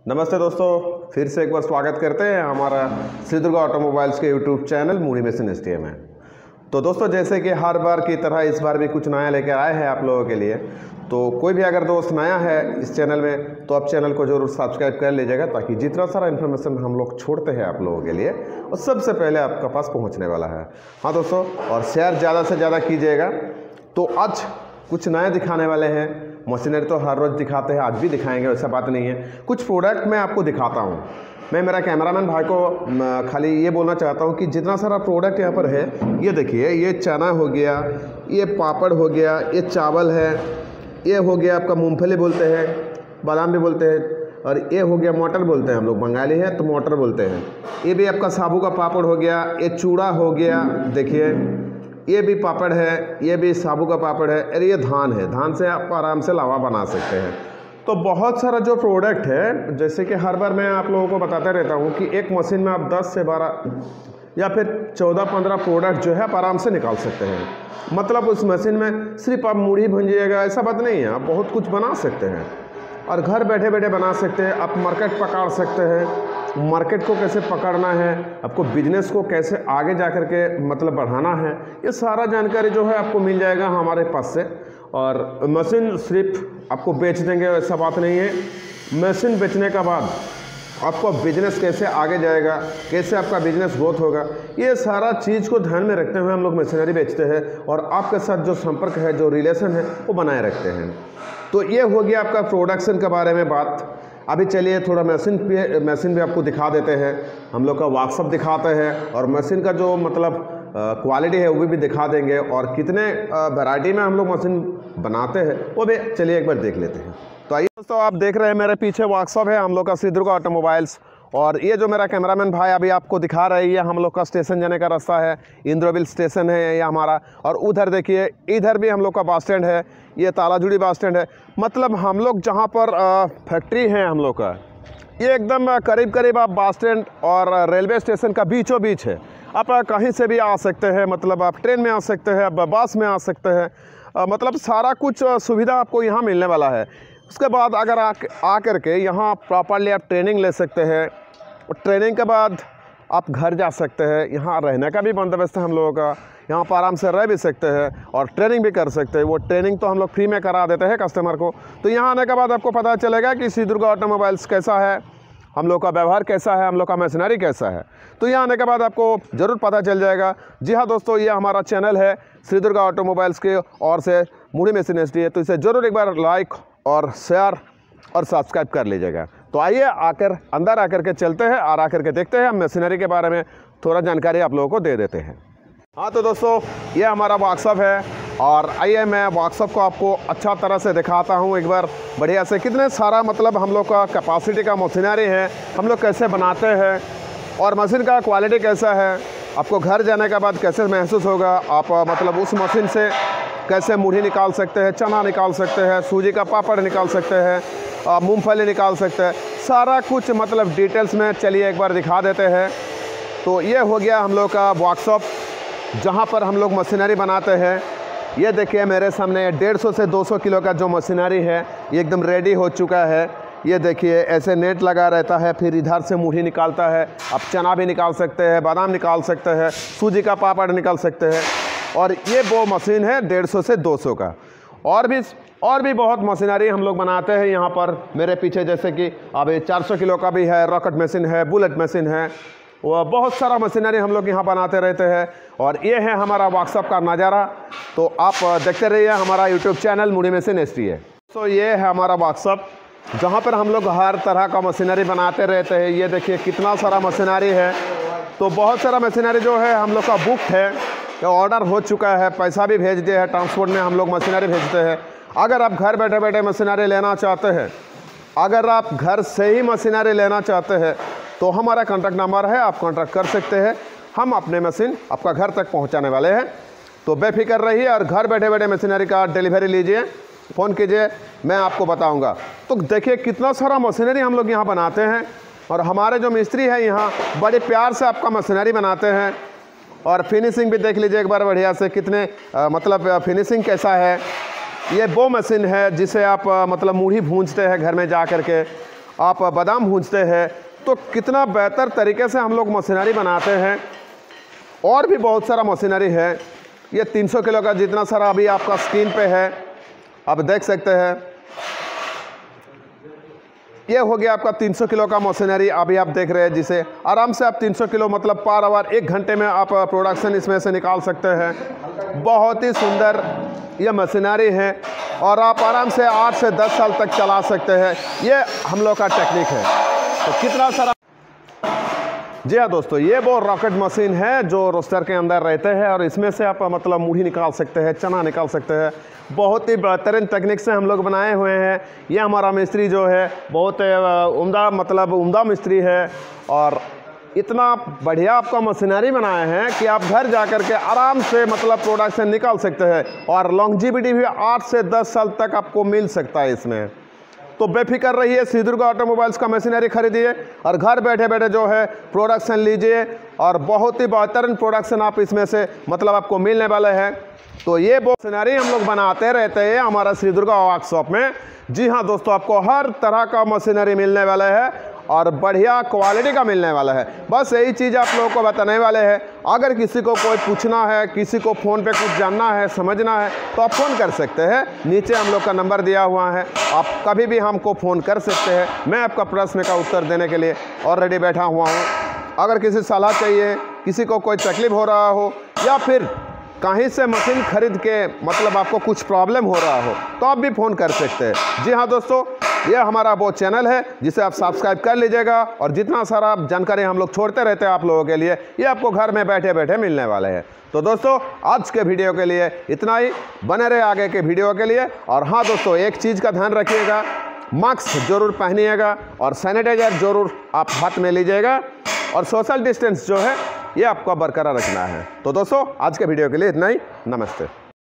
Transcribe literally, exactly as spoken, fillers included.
नमस्ते दोस्तों, फिर से एक बार स्वागत करते हैं हमारा श्री दुर्गा ऑटोमोबाइल्स के YouTube channel Moody Machine STA में। तो दोस्तों, जैसे कि हर बार की तरह इस बार भी कुछ नया लेकर आए हैं आप लोगों के लिए। तो कोई भी अगर दोस्त नया है इस चैनल में तो आप चैनल को जरूर सब्सक्राइब कर लीजिएगा, ताकि जितना सारा इन्फॉर्मेशन हम लोग छोड़ते हैं आप लोगों के लिए और सबसे पहले आपके पास पहुँचने वाला है। हाँ दोस्तों, और शेयर ज़्यादा से ज़्यादा कीजिएगा। तो आज कुछ नया दिखाने वाले हैं। मशीनरी तो हर रोज़ दिखाते हैं, आज भी दिखाएंगे, वैसा बात नहीं है। कुछ प्रोडक्ट मैं आपको दिखाता हूँ। मैं मेरा कैमरामैन भाई को खाली ये बोलना चाहता हूँ कि जितना सारा प्रोडक्ट यहाँ पर है, ये देखिए, ये चना हो गया, ये पापड़ हो गया, ये चावल है, ये हो गया आपका मूंगफली बोलते हैं, बादाम भी बोलते हैं, और ये हो गया मटर बोलते हैं, हम लोग बंगाली है तो मटर बोलते हैं। ये भी आपका साबू का पापड़ हो गया, ये चूड़ा हो गया, देखिए ये भी पापड़ है, ये भी साबू का पापड़ है, और ये धान है। धान से आप आराम से लावा बना सकते हैं। तो बहुत सारा जो प्रोडक्ट है, जैसे कि हर बार मैं आप लोगों को बताता रहता हूँ कि एक मशीन में आप दस से बारह या फिर चौदह पंद्रह प्रोडक्ट जो है आप आराम से निकाल सकते हैं। मतलब उस मशीन में सिर्फ आप मूढ़ी भूंजिएगा ऐसा बात नहीं है, आप बहुत कुछ बना सकते हैं और घर बैठे बैठे बना सकते हैं। आप मार्केट पकड़ सकते हैं, मार्केट को कैसे पकड़ना है, आपको बिजनेस को कैसे आगे जा कर के मतलब बढ़ाना है, ये सारा जानकारी जो है आपको मिल जाएगा हमारे पास से। और मशीन सिर्फ आपको बेच देंगे ऐसा बात नहीं है। मशीन बेचने के बाद आपका बिजनेस कैसे आगे जाएगा, कैसे आपका बिजनेस ग्रोथ होगा, ये सारा चीज़ को ध्यान में रखते हुए हम लोग मशीनरी बेचते हैं और आपके साथ जो संपर्क है, जो रिलेशन है, वो बनाए रखते हैं। तो ये हो गया आपका प्रोडक्शन के बारे में बात। अभी चलिए थोड़ा मशीन पे मशीन भी आपको दिखा देते हैं। हम लोग का वर्कशॉप दिखाते हैं और मशीन का जो मतलब क्वालिटी है वो भी, भी दिखा देंगे, और कितने वैरायटी में हम लोग मशीन बनाते हैं वो भी चलिए एक बार देख लेते हैं। तो आइए दोस्तों, आप देख रहे हैं मेरे पीछे वर्कशॉप है हम लोग का श्री दुर्गा ऑटोमोबाइल्स, और ये जो मेरा कैमरामैन भाई अभी आपको दिखा रही है हम लोग का स्टेशन जाने का रास्ता है। इंद्रविल स्टेशन है ये हमारा, और उधर देखिए इधर भी हम लोग का बस स्टैंड है, ये तालाजुड़ी बस स्टैंड है। मतलब हम लोग जहाँ पर फैक्ट्री है हम लोग का, ये एकदम करीब करीब आप बस स्टैंड और रेलवे स्टेशन का बीचों बीच है। आप कहीं से भी आ सकते हैं, मतलब आप ट्रेन में आ सकते हैं, आप बस में आ सकते हैं, मतलब सारा कुछ सुविधा आपको यहाँ मिलने वाला है। उसके बाद अगर आ आ कर के यहाँ प्रॉपरली आप ट्रेनिंग ले सकते हैं, और ट्रेनिंग के बाद आप घर जा सकते हैं। यहाँ रहने का भी बंदोबस्त है हम लोगों का, यहाँ पर आराम से रह भी सकते हैं और ट्रेनिंग भी कर सकते हैं। वो ट्रेनिंग तो हम लोग फ्री में करा देते हैं कस्टमर को। तो यहाँ आने के बाद आपको पता चलेगा कि श्री दुर्गा ऑटोमोबाइल्स कैसा है, हम लोग का व्यवहार कैसा है, हम लोग का मशीनरी कैसा है। तो यहाँ आने के बाद आपको ज़रूर पता चल जाएगा। जी हाँ दोस्तों, ये हमारा चैनल है श्री दुर्गा ऑटोमोबाइल्स के और से मूडी मशीन एसटीए, तो इसे ज़रूर एक बार लाइक और शेयर और सब्सक्राइब कर लीजिएगा। तो आइए आकर अंदर आकर के चलते हैं और आकर के देखते हैं, हम मशीनरी के बारे में थोड़ा जानकारी आप लोगों को दे देते हैं। हाँ तो दोस्तों, ये हमारा वर्कशॉप है, और आइए मैं वर्कशॉप को आपको अच्छा तरह से दिखाता हूँ एक बार बढ़िया से। कितने सारा मतलब हम लोग का कैपेसिटी का मशीनरी है, हम लोग कैसे बनाते हैं और मशीन का क्वालिटी कैसा है, आपको घर जाने के बाद कैसे महसूस होगा। आप मतलब उस मशीन से कैसे मूढ़ी निकाल सकते हैं, चना निकाल सकते हैं, सूजी का पापड़ निकाल सकते हैं, मूंगफली निकाल सकते हैं, सारा कुछ मतलब डिटेल्स में चलिए एक बार दिखा देते हैं। तो ये हो गया हम लोग का वर्कशॉप, जहाँ पर हम लोग मशीनरी बनाते हैं। ये देखिए मेरे सामने डेढ़ सौ से दो सौ किलो का जो मशीनरी है ये एकदम रेडी हो चुका है। ये देखिए ऐसे नेट लगा रहता है, फिर इधर से मूढ़ी निकालता है। आप चना भी निकाल सकते हैं, बादाम निकाल सकते हैं, सूजी का पापड़ निकाल सकते हैं। और ये वो मशीन है डेढ़ सौ से दो सौ का। और भी और भी बहुत मशीनरी हम लोग बनाते हैं यहाँ पर मेरे पीछे, जैसे कि अब चार सौ किलो का भी है, रॉकेट मशीन है, बुलेट मशीन है, वो बहुत सारा मशीनरी हम लोग यहाँ बनाते रहते हैं। और ये है हमारा वर्कशॉप का नज़ारा। तो आप देखते रहिए हमारा YouTube channel Moody Machine STA. तो ये है हमारा वर्कशॉप, जहाँ पर हम लोग हर तरह का मशीनरी बनाते रहते हैं। ये देखिए कितना सारा मशीनरी है। तो बहुत सारा मशीनरी जो है हम लोग का बुक है, ऑर्डर हो चुका है, पैसा भी भेज दिया है, ट्रांसपोर्ट में हम लोग मशीनरी भेजते हैं। अगर आप घर बैठे बैठे मशीनरी लेना चाहते हैं, अगर आप घर से ही मशीनरी लेना चाहते हैं तो हमारा कॉन्टैक्ट नंबर है, आप कॉन्टैक्ट कर सकते हैं। हम अपने मशीन आपका घर तक पहुंचाने वाले हैं। तो बेफिक्र रहिए और घर बैठे बैठे मशीनरी का डिलीवरी लीजिए, फ़ोन कीजिए, मैं आपको बताऊंगा। तो देखिए कितना सारा मशीनरी हम लोग यहाँ बनाते हैं, और हमारे जो मिस्त्री हैं यहाँ बड़े प्यार से आपका मशीनरी बनाते हैं। और फिनिशिंग भी देख लीजिए एक बार बढ़िया से, कितने आ, मतलब फिनिशिंग कैसा है। ये वो मशीन है जिसे आप आ, मतलब मूढ़ी भूंजते हैं घर में जा कर के, आप बादाम भूंजते हैं, तो कितना बेहतर तरीके से हम लोग मशीनरी बनाते हैं। और भी बहुत सारा मशीनरी है। ये तीन सौ किलो का जितना सारा अभी आपका स्क्रीन पे है, आप देख सकते हैं। ये हो गया आपका तीन सौ किलो का मशीनरी अभी आप देख रहे हैं, जिसे आराम से आप तीन सौ किलो मतलब पर आवर एक घंटे में आप प्रोडक्शन इसमें से निकाल सकते हैं। बहुत ही सुंदर ये मशीनरी है और आप आराम से आठ से दस साल तक चला सकते हैं। ये हम लोग का टेक्निक है। तो कितना सारा, जी हाँ दोस्तों, ये वो रॉकेट मशीन है जो रोस्टर के अंदर रहते हैं और इसमें से आप मतलब मूढ़ी निकाल सकते हैं, चना निकाल सकते हैं। बहुत ही बेहतरीन टेक्निक से हम लोग बनाए हुए हैं। ये हमारा मिस्त्री जो है बहुत उम्दा मतलब उम्दा मिस्त्री है और इतना बढ़िया आपका मशीनरी बनाए हैं कि आप घर जा कर के आराम से मतलब प्रोडक्शन निकाल सकते हैं और लॉन्जिविटी भी आठ से दस साल तक आपको मिल सकता है इसमें। तो बेफिक्र रहिए, श्री दुर्गा ऑटोमोबाइल्स का मशीनरी खरीदिए और घर बैठे बैठे जो है प्रोडक्शन लीजिए और बहुत ही बेहतरीन प्रोडक्शन आप इसमें से मतलब आपको मिलने वाले हैं। तो ये वो मशीनरी हम लोग बनाते रहते हैं हमारा श्री दुर्गा वर्कशॉप में। जी हाँ दोस्तों, आपको हर तरह का मशीनरी मिलने वाला है और बढ़िया क्वालिटी का मिलने वाला है। बस यही चीज़ आप लोगों को बताने वाले हैं। अगर किसी को कोई पूछना है, किसी को फ़ोन पे कुछ जानना है, समझना है, तो आप फ़ोन कर सकते हैं। नीचे हम लोग का नंबर दिया हुआ है, आप कभी भी हमको फ़ोन कर सकते हैं। मैं आपका प्रश्न का उत्तर देने के लिए ऑलरेडी बैठा हुआ हूँ। अगर किसी सलाह चाहिए, किसी को कोई तकलीफ हो रहा हो या फिर कहीं से मशीन खरीद के मतलब आपको कुछ प्रॉब्लम हो रहा हो, तो आप भी फ़ोन कर सकते हैं। जी हाँ दोस्तों, ये हमारा वो चैनल है जिसे आप सब्सक्राइब कर लीजिएगा और जितना सारा जानकारी हम लोग छोड़ते रहते हैं आप लोगों के लिए, ये आपको घर में बैठे बैठे मिलने वाले हैं। तो दोस्तों, आज के वीडियो के लिए इतना ही। बने रहे आगे के वीडियो के लिए। और हाँ दोस्तों, एक चीज़ का ध्यान रखिएगा, मास्क जरूर पहनिएगा और सैनिटाइजर जरूर आप हाथ में लीजिएगा और सोशल डिस्टेंस जो है ये आपको बरकरार रखना है। तो दोस्तों, आज के वीडियो के लिए इतना ही। नमस्ते।